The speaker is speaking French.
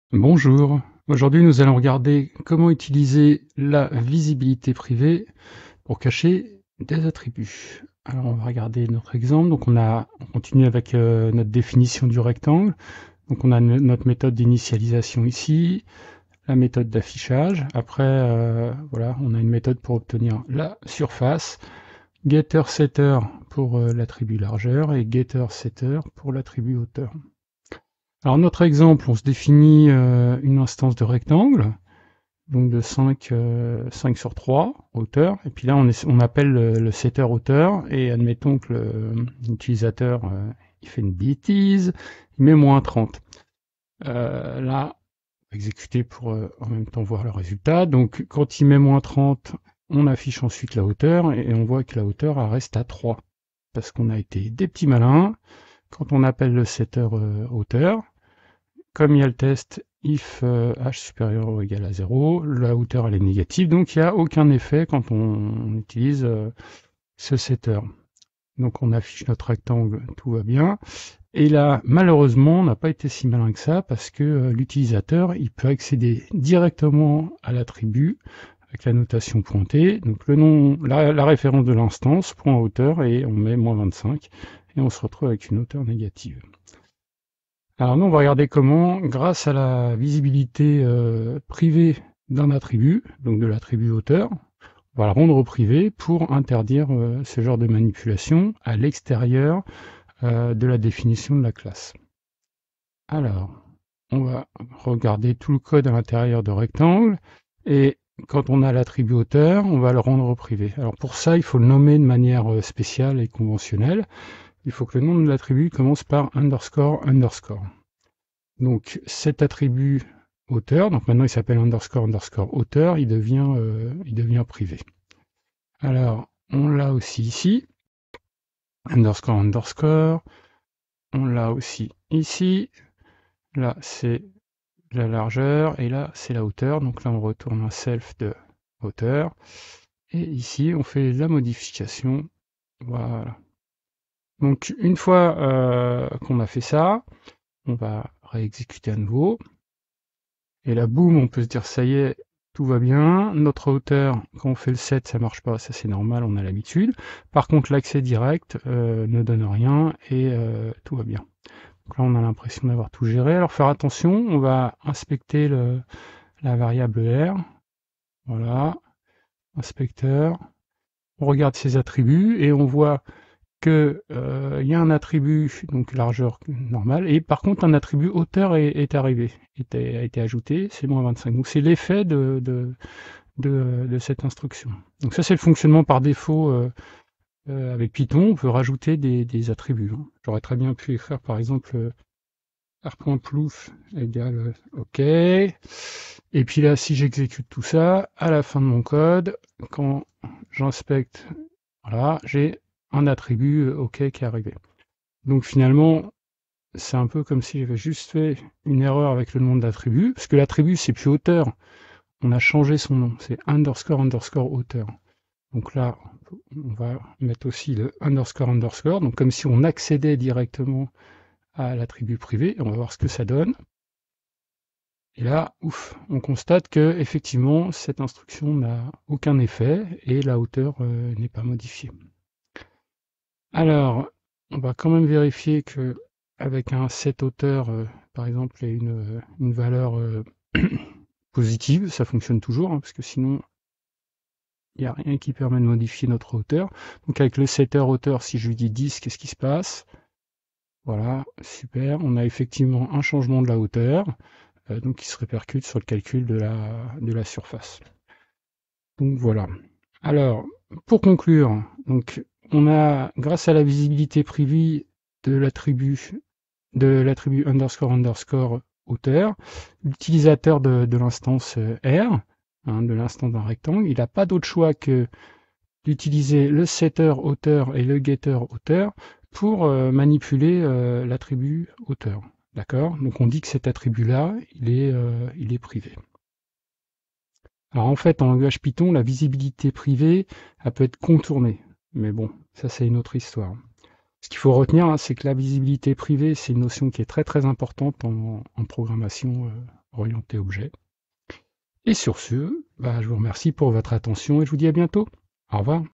Bonjour, aujourd'hui nous allons regarder comment utiliser la visibilité privée pour cacher des attributs. Alors on va regarder notre exemple, donc on continue avec notre définition du rectangle, donc on a notre méthode d'initialisation ici, la méthode d'affichage, après voilà, on a une méthode pour obtenir la surface, getter-setter pour l'attribut largeur et getter-setter pour l'attribut hauteur. Alors notre exemple, on se définit une instance de rectangle, donc de 5 sur 3 hauteur, et puis là on appelle le setter hauteur, et admettons que l'utilisateur il fait une bêtise, il met moins 30. Là, on va exécuter pour en même temps voir le résultat. Donc quand il met moins 30, on affiche ensuite la hauteur, et on voit que la hauteur elle reste à 3, parce qu'on a été des petits malins. Quand on appelle le setter hauteur, comme il y a le test if h supérieur ou égal à 0, la hauteur elle est négative, donc il n'y a aucun effet quand on utilise ce setter. Donc on affiche notre rectangle, tout va bien. Et là, malheureusement, on n'a pas été si malin que ça, parce que l'utilisateur, il peut accéder directement à l'attribut avec la notation pointée, donc le nom, la référence de l'instance, point hauteur, et on met moins 25, et on se retrouve avec une hauteur négative. Alors nous, on va regarder comment, grâce à la visibilité privée d'un attribut, donc de l'attribut hauteur, on va le rendre privé pour interdire ce genre de manipulation à l'extérieur de la définition de la classe. Alors, on va regarder tout le code à l'intérieur de rectangle, et quand on a l'attribut hauteur, on va le rendre privé. Alors pour ça, il faut le nommer de manière spéciale et conventionnelle. Il faut que le nom de l'attribut commence par underscore underscore. Donc cet attribut hauteur, donc maintenant il s'appelle underscore underscore hauteur, il devient privé. Alors on l'a aussi ici, underscore underscore, on l'a aussi ici, là c'est la largeur et là c'est la hauteur, donc là on retourne un self de hauteur, et ici on fait la modification, voilà. Donc une fois qu'on a fait ça, on va réexécuter à nouveau. Et là, boum, on peut se dire, ça y est, tout va bien. Notre hauteur, quand on fait le set, ça marche pas, ça c'est normal, on a l'habitude. Par contre, l'accès direct ne donne rien et tout va bien. Donc là, on a l'impression d'avoir tout géré. Alors faire attention, on va inspecter la variable R. Voilà, inspecteur. On regarde ses attributs et on voit que il y a un attribut, donc largeur normale, et par contre un attribut hauteur est arrivé, a été ajouté, c'est moins 25. Donc c'est l'effet de cette instruction. Donc ça c'est le fonctionnement par défaut avec Python, on peut rajouter des attributs. Hein. J'aurais très bien pu écrire par exemple r.plouf égale OK. Et puis là, si j'exécute tout ça, à la fin de mon code, quand j'inspecte, voilà, j'ai un attribut OK qui est arrivé. Donc finalement, c'est un peu comme si j'avais juste fait une erreur avec le nom de l'attribut, parce que l'attribut c'est plus hauteur, on a changé son nom, c'est underscore underscore hauteur. Donc là, on va mettre aussi le underscore underscore, donc comme si on accédait directement à l'attribut privé, et on va voir ce que ça donne. Et là, ouf, on constate que effectivement cette instruction n'a aucun effet et la hauteur n'est pas modifiée. Alors, on va quand même vérifier que avec un set hauteur, par exemple, et une valeur positive, ça fonctionne toujours, hein, parce que sinon, il n'y a rien qui permet de modifier notre hauteur. Donc avec le setter hauteur, si je lui dis 10, qu'est-ce qui se passe? Voilà, super, on a effectivement un changement de la hauteur, donc qui se répercute sur le calcul de la surface. Donc voilà. Alors, pour conclure, donc on a, grâce à la visibilité privée de l'attribut underscore underscore hauteur, l'utilisateur de l'instance R, hein, de l'instance d'un rectangle, il n'a pas d'autre choix que d'utiliser le setter hauteur et le getter hauteur pour manipuler l'attribut hauteur. D'accord? Donc on dit que cet attribut-là, il est privé. Alors en fait, en langage Python, la visibilité privée, elle peut être contournée. Mais bon, ça c'est une autre histoire. Ce qu'il faut retenir, hein, c'est que la visibilité privée, c'est une notion qui est très très importante en programmation orienté objet. Et sur ce, je vous remercie pour votre attention et je vous dis à bientôt. Au revoir.